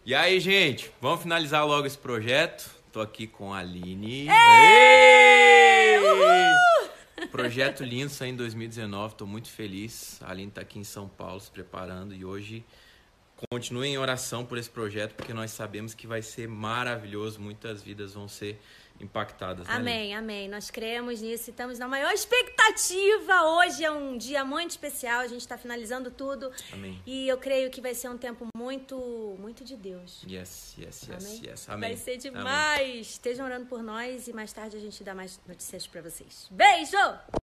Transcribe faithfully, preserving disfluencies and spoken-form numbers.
E aí, gente, vamos finalizar logo esse projeto. Tô aqui com a Aline. Ei! Uhul! Projeto lindo, saiu em dois mil e dezenove, tô muito feliz. A Aline tá aqui em São Paulo se preparando e hoje continuem em oração por esse projeto, porque nós sabemos que vai ser maravilhoso, muitas vidas vão ser impactadas. Né, amém, Aline? amém. Nós cremos nisso e estamos na maior expectativa. Hoje é um dia muito especial, a gente está finalizando tudo. Amém. E eu creio que vai ser um tempo muito, muito de Deus. Yes, yes, yes, amém? yes. Amém. Vai ser demais. Amém. Estejam orando por nós e mais tarde a gente dá mais notícias para vocês. Beijo!